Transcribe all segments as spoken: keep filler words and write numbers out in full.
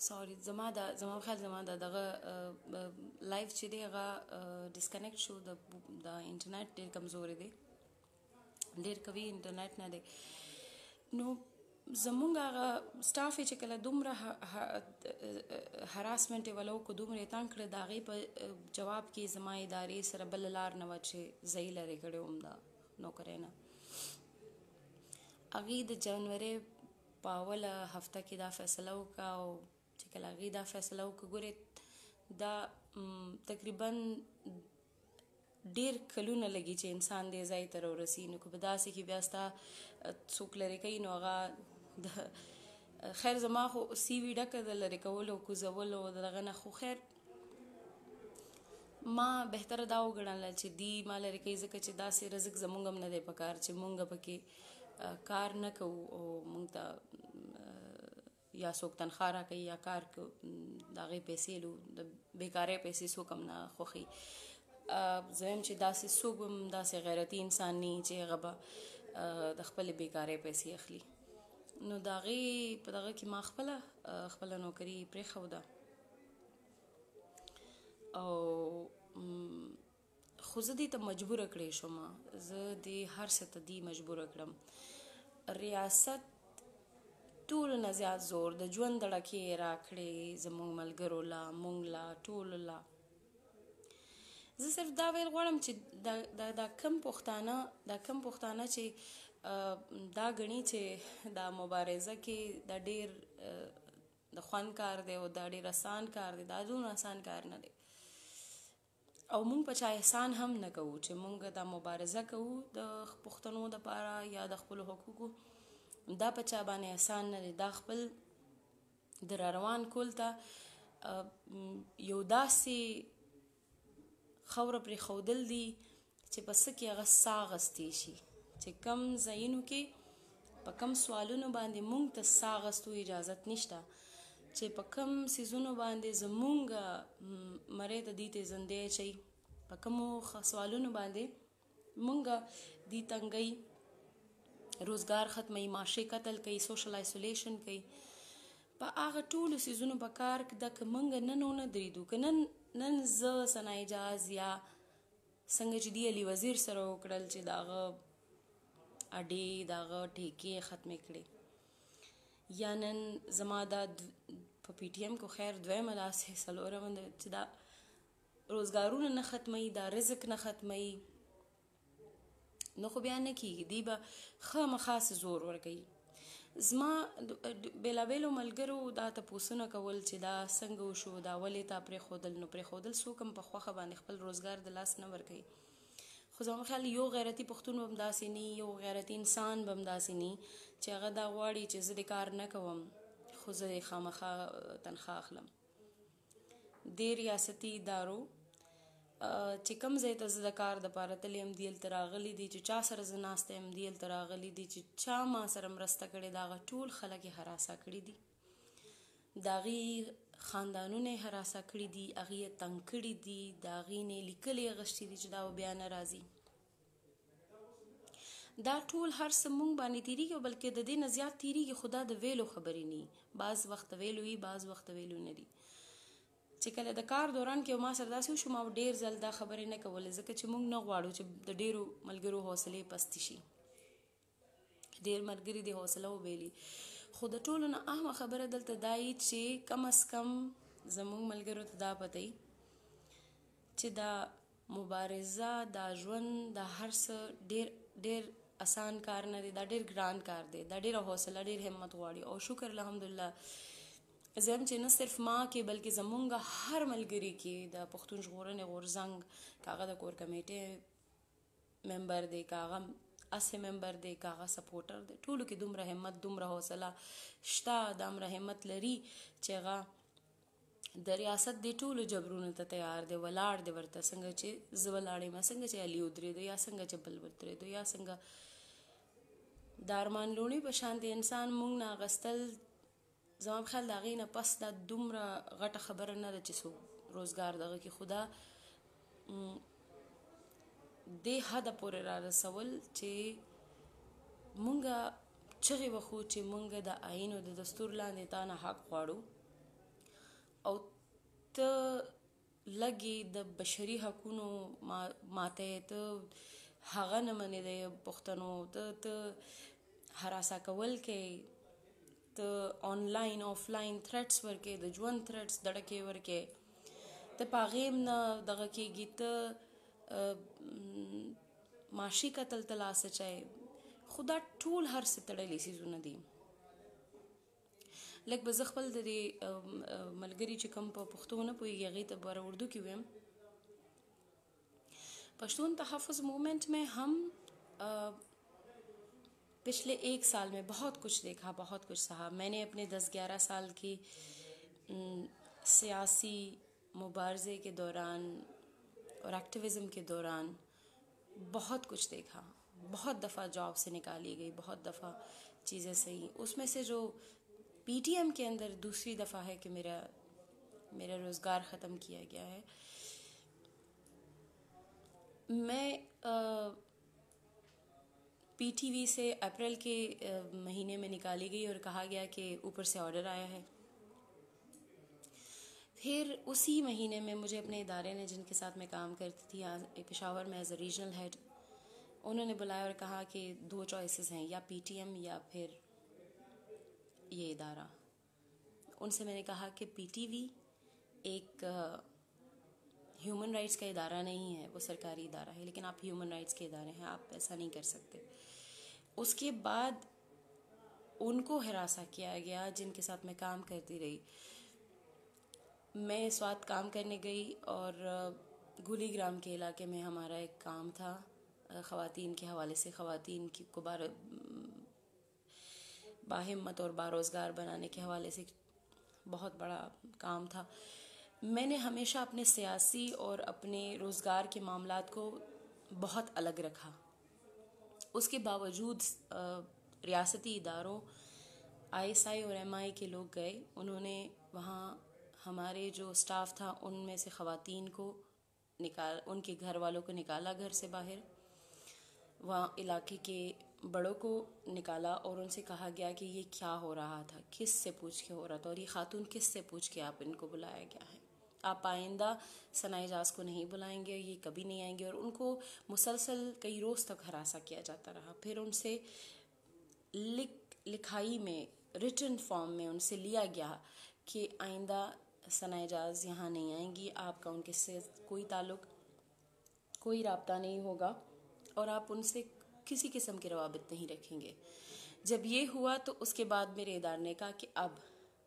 سوري زما د زما په خیال زما د دغه لایف چې دی هغه ډسکنیکټ شو د د انټرنیټ ډېر کمزوری دی ډېر قوي انټرنیټ نه دی نو زمونږ هغه سټاف چې کله دومره هراسمنټ یې ولو که دومره یې تنګ کړه د هغې په جواب کې زما ادارې سره بله لار نه وه چې زه یې لرې کړې وم د نوکرۍ نه هغې د جنورۍ په اوله هفته کې دا فیصله وکړه او چې کله هغې دا فیصله وکړه ګورې دا تقریبا ډېر کلونه لګي چې انسان دې ځای ته راورسي نو که په داسې کې بیا ستا څوک لرې کوي نو هغه د خیر زما خو سی وي ډکه د لرې کولو او کوزولو د دغه نه خو خیر ما بهتره دا وګڼله چې دی ما لرې کوي ځکه چې داسې رزق زمونږ هم نه دی په کار چې مونږ پکې کار نه کوو او مونږ ته یا څوک تنخوا راکوي یا کار کوو د هغې پیسې لو د بېکارۍ پیسې څوک هم نه خوښوي زه وایم چې داسې څوک به هم داسې غیرتي انسان نه وي چې هغه به د خپلې بېکارۍ پیسې اخلي نو د هغې په دغه کې ما خپله خپله نوکري پرېښوده او خو زه دې ته مجبوره کړې شوم زه دې هر څه ته دې مجبوره کړم ریاست ټولو نه زیات زور د ژوند دړکې یې راکړې زموږ ملګرو له موږ له ټولو له زه صرف دا ویل غواړم چې دا دا کم پښتانه دا کم پښتانه چې دا ګڼي چې دا مبارزه کې دا ډېر د خوند کار دی او دا ډېر اسان کار دی دا دومره اسان کار نه دی او مونږ په چا احسان هم نه کوو چې مونږ دا مبارزه کوو د پښتنو دپاره یا د خپلو حقوقو دا په چا باندې احسان نه دی دا خپل د راروان کول ته یو داسې خوره پرېښودل دي چې په څه کې هغه ساه اخیستی شي چې کم ځایونو کې په کم سوالونو باندې مونږ ته ساه اخیستو اجازت نشته چې په کم څیزونو باندې زمونږ مرۍ ته دې ته زندې اچوي په کومو سوالونو باندې مونږ دې تنګوي روزګار ختموي معاشي قتل کوي سوشل آیسولیشن کوي په هغه ټولو څیزونو په کار ده که مونږ نن ونه درېدو که نن نن زه ثنا اجاز یا څنګه چې دی علي وزیر سره وکړل چې د هغه اډې د هغه ټیکې ختمې کړې یا نن زما دا په پی ټي ایم کو خیر دویمه داسې څلورمه ده چې دا روزګارونه نه ختموي دا رزق نه ختموي نو خو بیا نه کېږي دوی به خامخا زور ورکوي زما بېلابېلو ملګرو دا تپوسونه کول چې دا څنګه وشو دا ولې تا پرېښودل نو پرېښودل څوک هم په خوښه باندې خپل روزګار د لاس نه ورکوي خو زما خیال یو غیرتي پښتون به هم داسې نه یو غیرتي انسان به هم داسې نه چې هغه دا غواړي چې زه د کار نه کوم خو زه د خامخا تنخوا اخلم دې ریاستي ادارو چې کوم ځای ته زه د کار دپاره تللی یم دلته راغلي دي چې چا سره زه ناسته یم دلته راغلي دي چې چا ما سره مرسته کړې ده هغه ټول خلک یې هراسه کړي دي د هغې خاندانونه یې هراسه کړي دي هغې یې تنګ کړي دي د هغې نه یې لیکل یې اخیستي دي چې دا به بیا نه راځي دا ټول هر څه مونږ باندې تېرېږي بلکې د دې نه زیات تېرېږي خو دا د ویلو خبرې نه وي بعض وخت ویلو وي بعض وخت ویلو نه دي چې کله د کار دوران کې ما سره داسې وشو ما ډېر ځل دا خبرې نه کولې ځکه چې موږ نه غواړو چې د ډېرو ملګرو حوصلې پستې شي ډېر ملګري دې حوصله وبیلي خو د ټولو نه اهمه خبره دلته دا وي چې کم از کم زموږ ملګرو ته دا پته وي چې دا مبارزه دا ژوند دا هر څه ډېر ډېر اسان کار نه دی دا ډېر ګران کار دی دا ډېره حوصله ډېر همت غواړي او شکر الحمدلله زه هم چې نه صرف ما کې بلکې زمونږ هر ملګري کې د پښتون ژغورنې غورځنګ که هغه د کور کمیټې ممبر دی که هغه اسې ممبر دی که هغه سپورټر دی ټولو کې دومره همت دومره حوصله شته دومره همت لري چې هغه د ریاست دې ټولو جبرونو ته تیار دی ولاړ دی ورته څنګه چې زه ولاړ یم څنګه چې علي ودرېدو یا څنګه چې بل ودرېدو یا څنګه د ارمان لوڼې په شان د انسان موږ نه اخیستل زما په خیال د هغې نه پس دا دومره غټه خبره نه ده چې څوک روزګار دغه کې خو دا دې حده پورې را رسول چې مونږ چغې وخو چې مونږ د آیین او د دستور لاندې تا نه حق غواړو او ته لږې د بشري حقونو ماته ته هغه نه منې د پښتنو ته ته هراسه کول کوې، ته آنلاین آفلاین تھریټس ورکې، د ژوند تھریټس دړکې ورکې، ته په هغې هم نه دغه کېږي، ته معاشي قتل ته لاس اچوې. خو دا ټول هر څه تړلي څیزونه دي. لږ به زه خپل د دې ملګري چې کوم په پښتو نه پوهېږي هغې ته به اردو کې ویم. پشتون تحفظ موومنٹ میں ہم پچھلے ایک سال میں بہت کچھ دیکھا، بہت کچھ سہا. میں نے اپنے دس گیارہ سال کی سیاسی مبارزے کے دوران اور ایکٹیویزم کے دوران بہت کچھ دیکھا. بہت دفعہ جاب سے نکالی گئی، بہت دفعہ چیزیں صحیح. اس میں سے جو پی ٹی ایم کے اندر دوسری دفعہ ہے کہ میرا میرا روزگار ختم کیا گیا ہے. میں پی ٹی وی سے اپریل کے مہینے میں نکالی گئی اور کہا گیا کہ اوپر سے آرڈر آیا ہے. پھر اسی مہینے میں مجھے اپنے ادارے نے جن کے ساتھ میں کام کرتی تھی پشاور میں ایز اے ریجنل ہیڈ، انہوں نے بلایا اور کہا کہ دو چوائسیز ہیں، یا پی ٹی ایم یا پھر یہ ادارہ. ان سے میں نے کہا کہ پی ٹی وی ایک ہیومن رائٹس کا ادارہ نہیں ہے، وہ سرکاری ادارہ ہے، لیکن آپ ہیومن رائٹس کے ادارے ہیں، آپ ایسا نہیں کر سکتے. اس کے بعد ان کو ہراساں کیا گیا جن کے ساتھ میں کام کرتی رہی. میں اس وقت کام کرنے گئی اور گولی گرام کے علاقے میں ہمارا ایک کام تھا خواتین کے حوالے سے، خواتین کی کو باہمت اور باروزگار بنانے کے حوالے سے بہت بڑا کام تھا. میں نے ہمیشہ اپنے سیاسی اور اپنے روزگار کے معاملات کو بہت الگ رکھا. اس کے باوجود ریاستی اداروں آئی ایس آئی اور ایم آئی کے لوگ گئے، انہوں نے وہاں ہمارے جو اسٹاف تھا ان میں سے خواتین کو نکال ان کے گھر والوں کو نکالا گھر سے باہر، وہاں علاقے کے بڑوں کو نکالا اور ان سے کہا گیا کہ یہ کیا ہو رہا تھا، کس سے پوچھ کے ہو رہا تھا، اور یہ خاتون کس سے پوچھ کے آپ ان کو بلایا گیا ہے. آپ آئندہ ثنا اجاز کو نہیں بلائیں گے، یہ کبھی نہیں آئیں گے. اور ان کو مسلسل کئی روز تک ہراساں کیا جاتا رہا. پھر ان سے لکھ لکھائی میں ریٹن فارم میں ان سے لیا گیا کہ آئندہ ثنا اجاز یہاں نہیں آئیں گی، آپ کا ان کے سے کوئی تعلق کوئی رابطہ نہیں ہوگا اور آپ ان سے کسی قسم کے روابط نہیں رکھیں گے. جب یہ ہوا تو اس کے بعد میرے ادارے نے کہا کہ اب،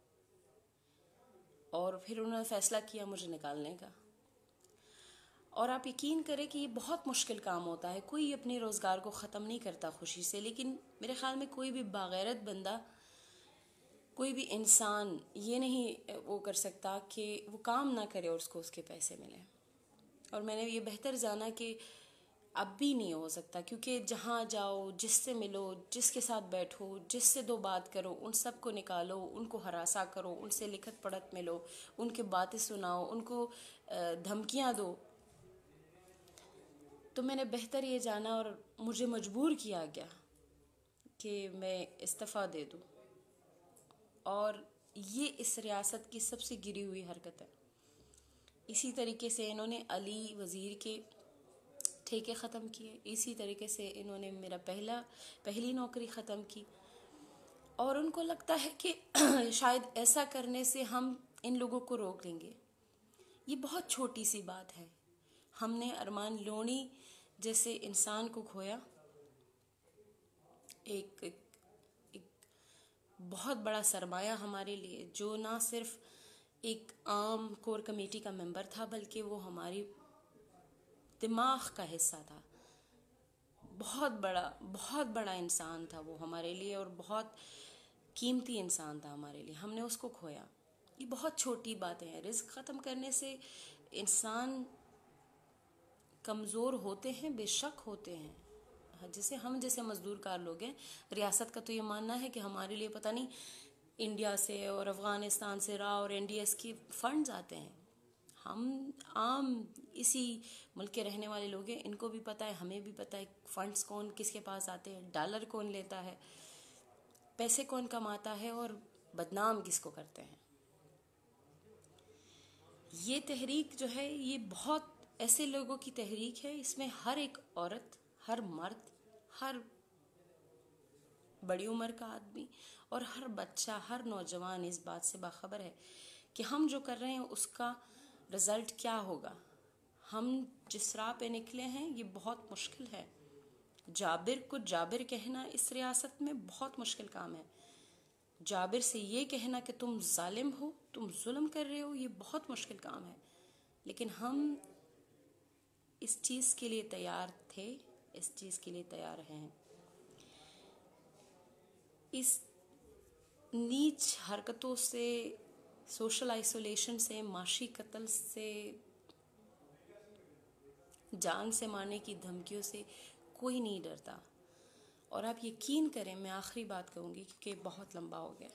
اور پھر انہوں نے فیصلہ کیا مجھے نکالنے کا. اور آپ یقین کریں کہ یہ بہت مشکل کام ہوتا ہے. کوئی اپنے روزگار کو ختم نہیں کرتا خوشی سے، لیکن میرے خیال میں کوئی بھی باغیرت بندہ، کوئی بھی انسان یہ نہیں وہ کر سکتا کہ وہ کام نہ کرے اور اس کو اس کے پیسے ملیں. اور میں نے یہ بہتر جانا کہ اب بھی نہیں ہو سکتا، کیونکہ جہاں جاؤ، جس سے ملو، جس کے ساتھ بیٹھو، جس سے دو بات کرو، ان سب کو نکالو، ان کو ہراساں کرو، ان سے لکھت پڑھت ملو، ان کے باتیں سناؤ، ان کو دھمکیاں دو. تو میں نے بہتر یہ جانا اور مجھے مجبور کیا گیا کہ میں استعفیٰ دے دوں. اور یہ اس ریاست کی سب سے گری ہوئی حرکت ہے. اسی طریقے سے انہوں نے علی وزیر کے ٹھیکے ختم کیے، اسی طریقے سے انہوں نے میرا پہلا پہلی نوکری ختم کی. اور ان کو لگتا ہے کہ شاید ایسا کرنے سے ہم ان لوگوں کو روک لیں گے. یہ بہت چھوٹی سی بات ہے. ہم نے ارمان لونی جیسے انسان کو کھویا، ایک ایک بہت بڑا سرمایہ ہمارے لیے، جو نہ صرف ایک عام کور کمیٹی کا ممبر تھا بلکہ وہ ہماری دماغ کا حصہ تھا. بہت بڑا بہت بڑا انسان تھا وہ ہمارے لیے، اور بہت قیمتی انسان تھا ہمارے لیے. ہم نے اس کو کھویا. یہ بہت چھوٹی باتیں ہیں. رزق ختم کرنے سے انسان کمزور ہوتے ہیں، بے شک ہوتے ہیں. جیسے ہم جیسے مزدور کار لوگ ہیں، ریاست کا تو یہ ماننا ہے کہ ہمارے لیے پتہ نہیں انڈیا سے اور افغانستان سے را اور این ڈی ایس کی فنڈز آتے ہیں. ہم عام اسی ملک کے رہنے والے لوگ ہیں، ان کو بھی پتہ ہے، ہمیں بھی پتہ ہے فنڈز کون کس کے پاس آتے ہیں، ڈالر کون لیتا ہے، پیسے کون کماتا ہے اور بدنام کس کو کرتے ہیں. یہ تحریک جو ہے یہ بہت ایسے لوگوں کی تحریک ہے، اس میں ہر ایک عورت، ہر مرد، ہر بڑی عمر کا آدمی اور ہر بچہ، ہر نوجوان اس بات سے باخبر ہے کہ ہم جو کر رہے ہیں اس کا رزلٹ کیا ہوگا. ہم جس راہ پہ نکلے ہیں یہ بہت مشکل ہے. جابر کو جابر کہنا اس ریاست میں بہت مشکل کام ہے. جابر سے یہ کہنا کہ تم ظالم ہو، تم ظلم کر رہے ہو، یہ بہت مشکل کام ہے. لیکن ہم اس چیز کے لیے تیار تھے، اس چیز کے لیے تیار ہیں. اس نیچ حرکتوں سے، سوشل آئسولیشن سے، معاشی قتل سے، جان سے مارنے کی دھمکیوں سے کوئی نہیں ڈرتا. اور آپ یقین کریں، میں آخری بات کہوں گی کیونکہ بہت لمبا ہو گیا.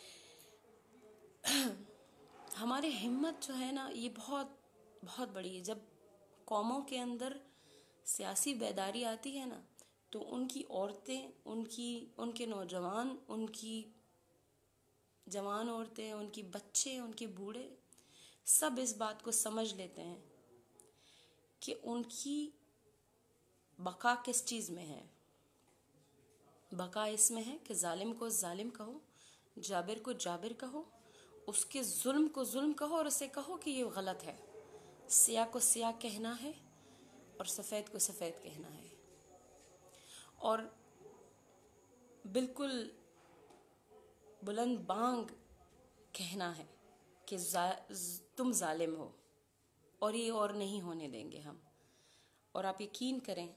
ہمارے ہمت جو ہے نا یہ بہت بہت بڑی ہے. جب قوموں کے اندر سیاسی بیداری آتی ہے نا تو ان کی عورتیں، ان کی ان کے نوجوان، ان کی جوان عورتیں، ان کی بچے، ان کے بوڑھے سب اس بات کو سمجھ لیتے ہیں کہ ان کی بقا کس چیز میں ہے. بقا اس میں ہے کہ ظالم کو ظالم کہو، جابر کو جابر کہو، اس کے ظلم کو ظلم کہو اور اسے کہو کہ یہ غلط ہے. سیاہ کو سیاہ کہنا ہے اور سفید کو سفید کہنا ہے، اور بالکل بلند بانگ کہنا ہے کہ تم ظالم ہو اور یہ اور نہیں ہونے دیں گے ہم. اور آپ یقین کریں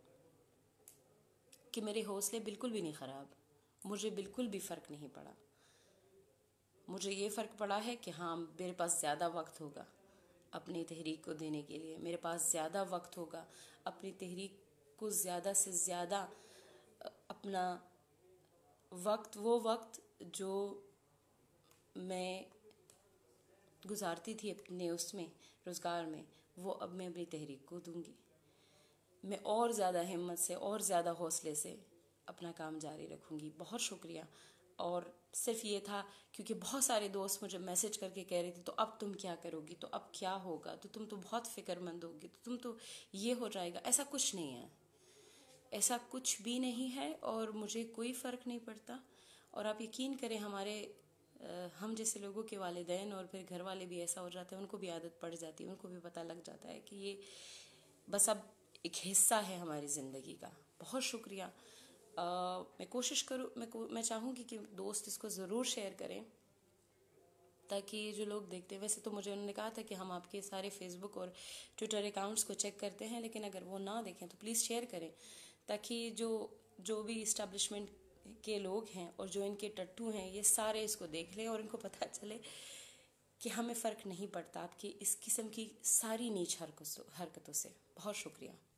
کہ میرے حوصلے بالکل بھی نہیں خراب، مجھے بالکل بھی فرق نہیں پڑا. مجھے یہ فرق پڑا ہے کہ ہاں میرے پاس زیادہ وقت ہوگا اپنی تحریک کو دینے کے لیے، میرے پاس زیادہ وقت ہوگا اپنی تحریک کو زیادہ سے زیادہ اپنا وقت، وہ وقت جو میں گزارتی تھی اپنے اس میں روزگار میں، وہ اب میں اپنی تحریک کو دوں گی. میں اور زیادہ ہمت سے اور زیادہ حوصلے سے اپنا کام جاری رکھوں گی. بہت شکریہ. اور صرف یہ تھا کیونکہ بہت سارے دوست مجھے میسج کر کے کہہ رہے تھے تو اب تم کیا کرو گی، تو اب کیا ہوگا، تو تم تو بہت فکر مند ہوگی، تو تم تو یہ ہو جائے گا. ایسا کچھ نہیں ہے، ایسا کچھ بھی نہیں ہے اور مجھے کوئی فرق نہیں پڑتا. اور آپ یقین کریں ہمارے ہم جیسے لوگوں کے والدین اور پھر گھر والے بھی ایسا ہو جاتے ہیں، ان کو بھی عادت پڑ جاتی ہے، ان کو بھی پتہ لگ جاتا ہے کہ یہ بس اب ایک حصہ ہے ہماری زندگی کا. بہت شکریہ. میں کوشش کروں، میں میں چاہوں گی کہ دوست اس کو ضرور شیئر کریں تاکہ جو لوگ دیکھتے ہیں، ویسے تو مجھے انہوں نے کہا تھا کہ ہم آپ کے سارے فیس بک اور ٹویٹر اکاؤنٹس کو چیک کرتے ہیں، لیکن اگر وہ نہ دیکھیں تو پلیز شیئر کریں تاکہ جو جو بھی اسٹیبلشمنٹ کے لوگ ہیں اور جو ان کے ٹٹو ہیں یہ سارے اس کو دیکھ لیں اور ان کو پتہ چلے کہ ہمیں فرق نہیں پڑتا آپ کی اس قسم کی ساری نیچ حرکتوں سے. بہت شکریہ.